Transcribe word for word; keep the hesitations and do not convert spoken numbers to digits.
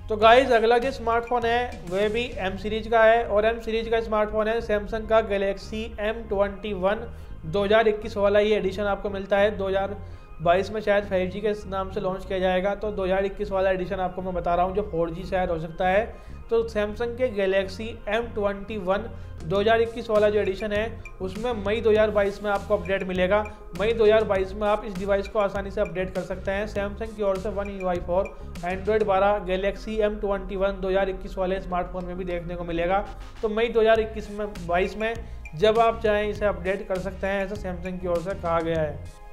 तो गाइज अगला जो स्मार्टफोन है वह भी एम सीरीज का है और एम सीरीज का स्मार्टफोन है सैमसंग का गैलेक्सी एम ट्वेंटी वन दो हज़ार इक्कीस वाला ये एडिशन आपको मिलता है। दो हज़ार बाईस में शायद फाइव जी के नाम से लॉन्च किया जाएगा, तो दो हज़ार इक्कीस वाला एडिशन आपको मैं बता रहा हूँ जो फोर जी शायद हो सकता है। तो सैमसंग के गैलेक्सी एम ट्वेंटी वन दो हज़ार इक्कीस वाला जो एडिशन है उसमें मई दो हज़ार बाईस में आपको अपडेट मिलेगा। मई दो हज़ार बाईस में आप इस डिवाइस को आसानी से अपडेट कर सकते हैं सैमसंग की ओर से one U I four Android बारह गैलेक्सी एम ट्वेंटी वन दो हज़ार इक्कीस वाले स्मार्टफोन में भी देखने को मिलेगा। तो मई दो हज़ार इक्कीस में बाईस में जब आप चाहें इसे अपडेट कर सकते हैं, ऐसा सैमसंग की ओर से कहा गया है।